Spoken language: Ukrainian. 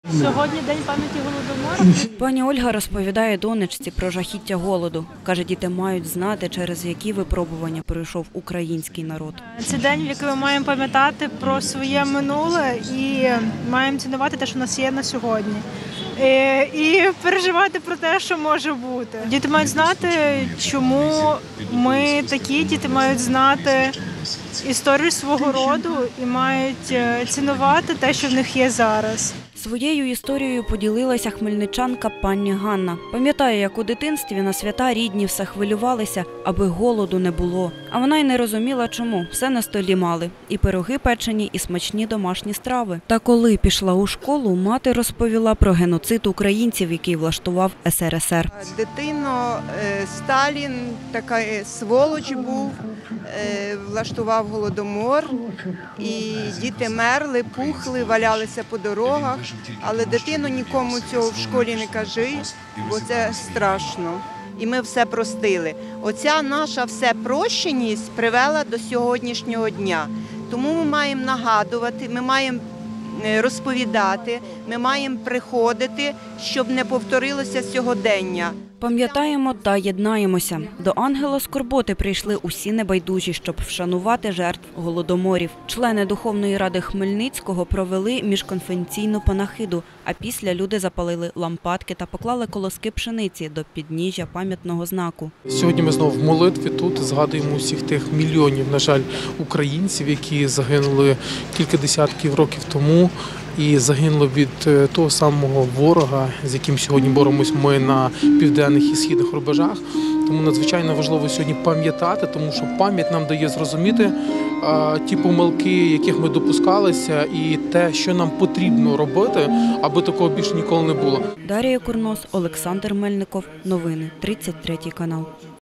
Сьогодні День пам'яті Голодомору. Пані Ольга розповідає донечці про жахіття голоду. Каже, діти мають знати, через які випробування пройшов український народ. Це день, в який ми маємо пам'ятати про своє минуле і маємо цінувати те, що в нас є на сьогодні. І переживати про те, що може бути. Діти мають знати, чому ми такі, діти мають знати історію свого роду і мають цінувати те, що в них є зараз. Своєю історією поділилася хмельничанка пані Ганна. Пам'ятає, як у дитинстві на свята рідні все хвилювалися, аби голоду не було. А вона й не розуміла, чому. Все на столі мали. І пироги печені, і смачні домашні страви. Та коли пішла у школу, мати розповіла про геноцид українців, який влаштував СРСР. Дитино, Сталін така сволоч був, влаштував голодомор, і діти мерли, пухли, валялися по дорогах. Але дитино, нікому цього в школі не кажи, бо це страшно. І ми все простили. Оця наша всепрощеність привела до сьогоднішнього дня. Тому ми маємо нагадувати, ми маємо розповідати, ми маємо приходити, щоб не повторилося сьогодення. Пам'ятаємо та єднаємося. До ангела скорботи прийшли усі небайдужі, щоб вшанувати жертв голодоморів. Члени Духовної ради Хмельницького провели міжконфесійну панахиду, а після люди запалили лампадки та поклали колоски пшениці до підніжжя пам'ятного знаку. Сьогодні ми знову в молитві тут згадуємо усіх тих мільйонів, на жаль, українців, які загинули кілька десятків років тому. І загинуло від того самого ворога, з яким сьогодні боремось ми на південних і східних рубежах. Тому надзвичайно важливо сьогодні пам'ятати, тому що пам'ять нам дає зрозуміти ті помилки, яких ми допускалися, і те, що нам потрібно робити, аби такого більше ніколи не було. Дар'я Курнос, Олександр Мельников. Новини. 33 канал.